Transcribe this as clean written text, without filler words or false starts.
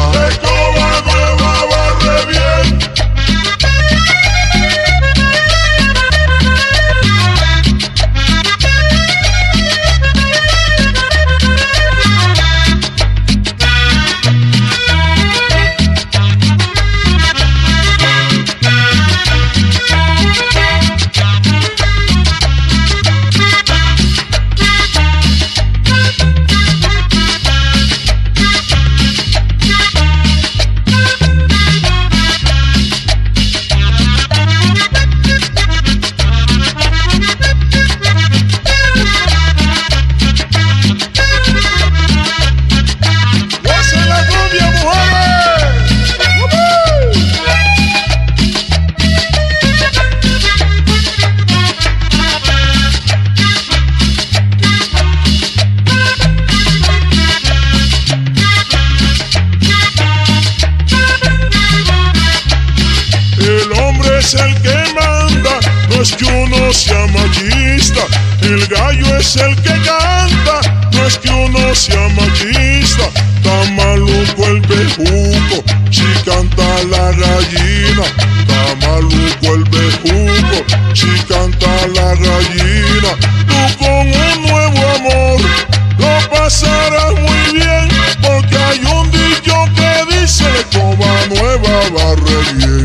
escoba nueva barre bien. Es el que manda, no es que uno sea machista. El gallo es el que canta, no es que uno sea machista. Está maluco el bejuco, si canta la gallina. Está maluco el bejuco, si canta la gallina. Tú con un nuevo amor lo pasarás muy bien, porque hay un dicho que dice: escoba nueva barre bien.